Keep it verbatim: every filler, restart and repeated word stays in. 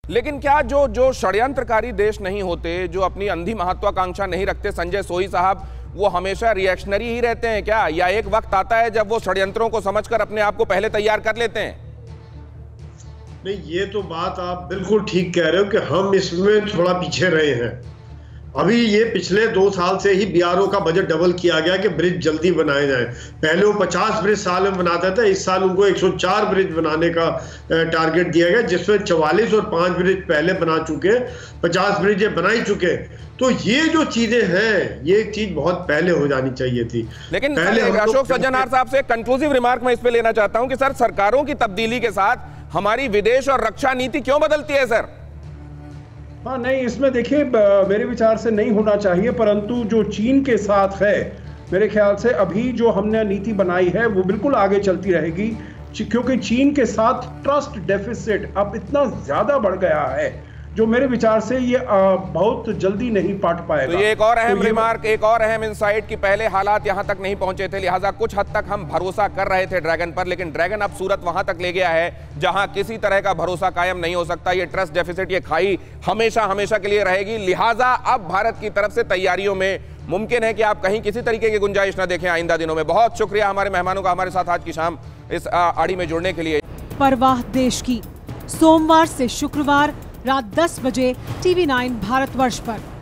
लेकिन क्या जो जो षड्यंत्रकारी देश नहीं होते, जो अपनी अंधी महत्वाकांक्षा नहीं रखते, संजय सोई साहब, वो हमेशा रिएक्शनरी ही रहते हैं क्या? या एक वक्त आता है जब वो षड्यंत्रों को समझकर अपने आप को पहले तैयार कर लेते हैं? नहीं, ये तो बात आप बिल्कुल ठीक कह रहे हो कि हम इसमें थोड़ा पीछे रहे हैं। अभी ये पिछले दो साल से ही बीआरओ का बजट डबल किया गया कि ब्रिज जल्दी बनाए जाएं। पहले वो पचास ब्रिज साल में बनाता था, इस साल उनको एक सौ चार ब्रिज बनाने का टारगेट दिया गया, जिसमें चवालीस और पांच ब्रिज पहले बना चुके, पचास ब्रिज बना ही चुके। तो ये जो चीजें हैं, ये एक चीज बहुत पहले हो जानी चाहिए थी। लेकिन पहले अशोक सज्जनहार साहब से कंक्लूसिव रिमार्क मैं इस पे लेना चाहता हूं कि सर, सरकारों की तब्दीली के साथ हमारी विदेश और रक्षा नीति क्यों बदलती है सर? हाँ, नहीं, इसमें देखिए मेरे विचार से नहीं होना चाहिए, परंतु जो चीन के साथ है, मेरे ख्याल से अभी जो हमने नीति बनाई है वो बिल्कुल आगे चलती रहेगी, क्योंकि चीन के साथ ट्रस्ट डेफिसिट अब इतना ज्यादा बढ़ गया है जो मेरे विचार से ये बहुत जल्दी नहीं पाट पाएगा। तो ये एक और अहम तो रिमार्क, एक और अहम इनसाइट कि पहले हालात यहां तक नहीं पहुंचे थे, लिहाजा कुछ हद तक हम भरोसा कर रहे थे ड्रैगन पर, लेकिन ड्रैगन अब सूरत वहां तक ले गया है जहां किसी तरह का भरोसा कायम नहीं हो सकता। ये ट्रस्ट डेफिसिट, ये खाई हमेशा हमेशा के लिए रहेगी। लिहाजा अब भारत की तरफ से तैयारियों में मुमकिन है कि आप कहीं किसी तरीके की गुंजाइश न देखें आइंदा दिनों में। बहुत शुक्रिया हमारे मेहमानों का हमारे साथ आज की शाम इस आड़ी में जुड़ने के लिए। परवाह देश की, सोमवार से शुक्रवार रात दस बजे टीवी नाइन भारतवर्ष पर।